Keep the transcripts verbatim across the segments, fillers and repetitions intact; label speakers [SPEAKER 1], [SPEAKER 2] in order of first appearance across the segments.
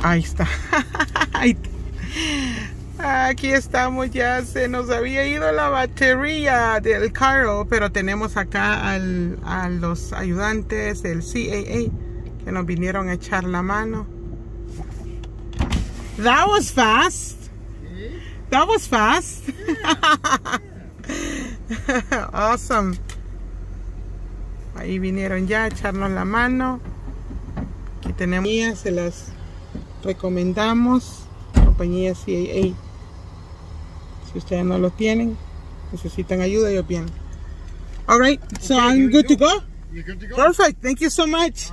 [SPEAKER 1] Ahí está. Ahí está. Aquí estamos, ya se nos había ido la batería del carro, pero tenemos acá al, a los ayudantes del C A A que nos vinieron a echar la mano. That was fast. That was fast. Awesome. Ahí vinieron ya a echarnos la mano. Aquí tenemos, se las recomendamos. Compañía C A A. Si ustedes no lo tienen, necesitan ayuda, ellos vienen. All right, so okay, I'm good to go.
[SPEAKER 2] You're good to go.
[SPEAKER 1] Perfect. Thank you so much.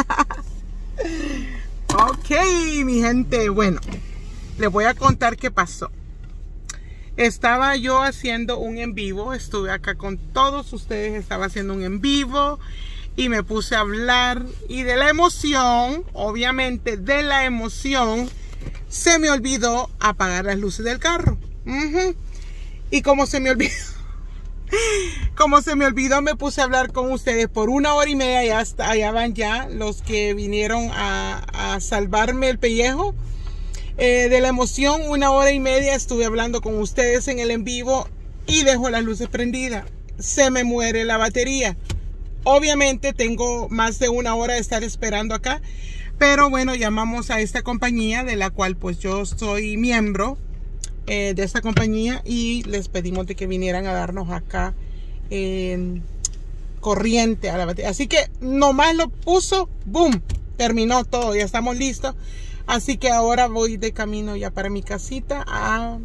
[SPEAKER 1] Ok, mi gente. Bueno, les voy a contar qué pasó. Estaba yo haciendo un en vivo. Estuve acá con todos ustedes. Estaba haciendo un en vivo. Y me puse a hablar. Y de la emoción, obviamente de la emoción, se me olvidó apagar las luces del carro. Uh-huh. Y como se me olvidó, como se me olvidó, me puse a hablar con ustedes por una hora y media. Ya hasta allá van ya los que vinieron a, a salvarme el pellejo. Eh, de la emoción, una hora y media estuve hablando con ustedes en el en vivo y dejo las luces prendidas. Se me muere la batería. Obviamente tengo más de una hora de estar esperando acá. Pero bueno, llamamos a esta compañía de la cual pues yo soy miembro eh, de esta compañía y les pedimos de que vinieran a darnos acá eh, corriente a la batería. Así que nomás lo puso, boom, terminó todo, ya estamos listos. Así que ahora voy de camino ya para mi casita a,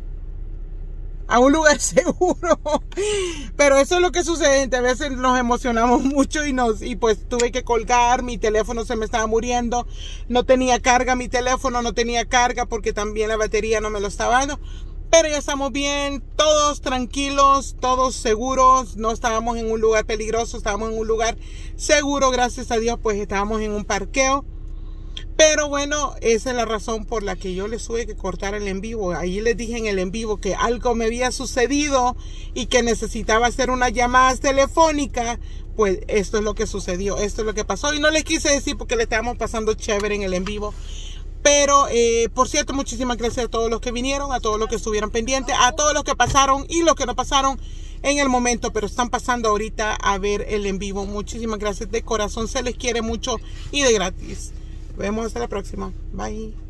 [SPEAKER 1] a un lugar seguro. Pero eso es lo que sucede, a veces nos emocionamos mucho y, nos, y pues tuve que colgar, mi teléfono se me estaba muriendo, no tenía carga mi teléfono, no tenía carga porque también la batería no me lo estaba dando. Pero ya estamos bien, todos tranquilos, todos seguros, no estábamos en un lugar peligroso, estábamos en un lugar seguro, gracias a Dios, pues estábamos en un parqueo. Pero bueno, esa es la razón por la que yo les tuve que cortar el en vivo. Allí les dije en el en vivo que algo me había sucedido y que necesitaba hacer unas llamadas telefónicas. Pues esto es lo que sucedió, esto es lo que pasó. Y no les quise decir porque le estábamos pasando chévere en el en vivo. Pero, eh, por cierto, muchísimas gracias a todos los que vinieron, a todos los que estuvieron pendientes, a todos los que pasaron y los que no pasaron en el momento, pero están pasando ahorita a ver el en vivo. Muchísimas gracias de corazón, se les quiere mucho y de gratis. Nos vemos hasta la próxima. Bye.